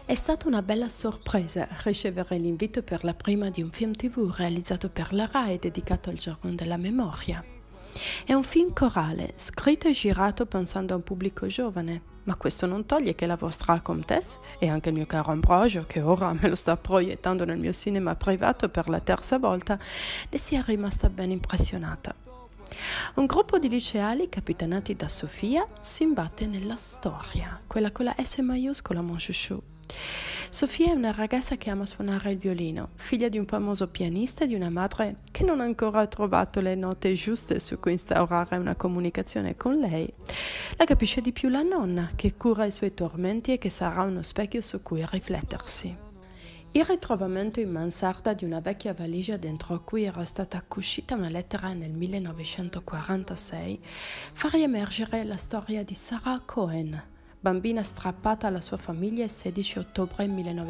È stata una bella sorpresa ricevere l'invito per la prima di un film TV realizzato per la RAI dedicato al giorno della memoria. È un film corale, scritto e girato pensando a un pubblico giovane, ma questo non toglie che la vostra Comtesse e anche il mio caro Ambrogio, che ora me lo sta proiettando nel mio cinema privato per la terza volta, ne sia rimasta ben impressionata. Un gruppo di liceali capitanati da Sofia si imbatte nella storia, quella con la S maiuscola, mon chouchou. Sofia è una ragazza che ama suonare il violino, figlia di un famoso pianista e di una madre che non ha ancora trovato le note giuste su cui instaurare una comunicazione con lei. La capisce di più la nonna, che cura i suoi tormenti e che sarà uno specchio su cui riflettersi. Il ritrovamento in mansarda di una vecchia valigia dentro cui era stata cuscita una lettera nel 1946 fa riemergere la storia di Sarah Cohen, bambina strappata alla sua famiglia il 16 ottobre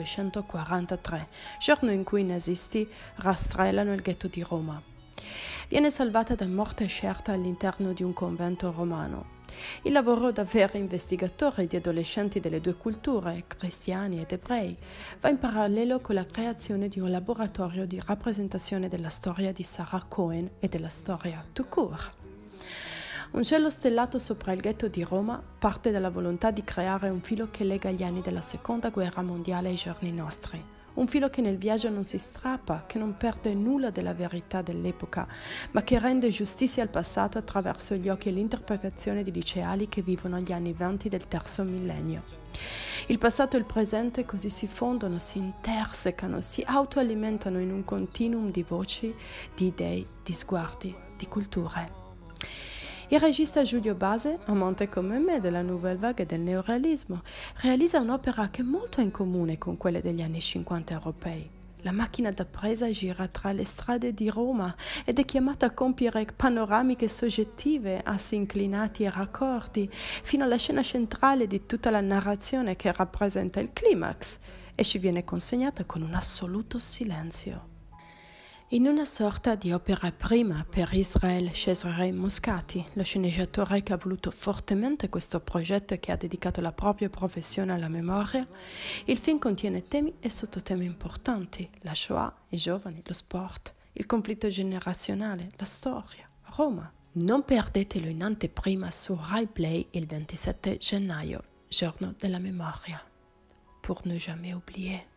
1943, giorno in cui i nazisti rastrellano il ghetto di Roma. Viene salvata da morte certa all'interno di un convento romano. Il lavoro da vero investigatore di adolescenti delle due culture, cristiani ed ebrei, va in parallelo con la creazione di un laboratorio di rappresentazione della storia di Sarah Cohen e della storia tout court. Un cielo stellato sopra il ghetto di Roma parte dalla volontà di creare un filo che lega gli anni della Seconda Guerra Mondiale ai giorni nostri. Un filo che nel viaggio non si strappa, che non perde nulla della verità dell'epoca, ma che rende giustizia al passato attraverso gli occhi e l'interpretazione di liceali che vivono gli anni 20 del terzo millennio. Il passato e il presente così si fondono, si intersecano, si autoalimentano in un continuum di voci, di idee, di sguardi, di culture. Il regista Giulio Base, amante come me della Nouvelle Vague e del neorealismo, realizza un'opera che molto ha in comune con quelle degli anni 50 europei. La macchina da presa gira tra le strade di Roma ed è chiamata a compiere panoramiche soggettive, assi inclinati e raccordi, fino alla scena centrale di tutta la narrazione che rappresenta il climax, e ci viene consegnata con un assoluto silenzio. In una sorta di opera prima per Israel Cesare Moscati, lo sceneggiatore che ha voluto fortemente questo progetto e che ha dedicato la propria professione alla memoria, il film contiene temi e sottotemi importanti: la Shoah, i giovani, lo sport, il conflitto generazionale, la storia, Roma. Non perdetelo in anteprima su Rai Play il 27 gennaio, giorno della memoria. Pour ne jamais oublier.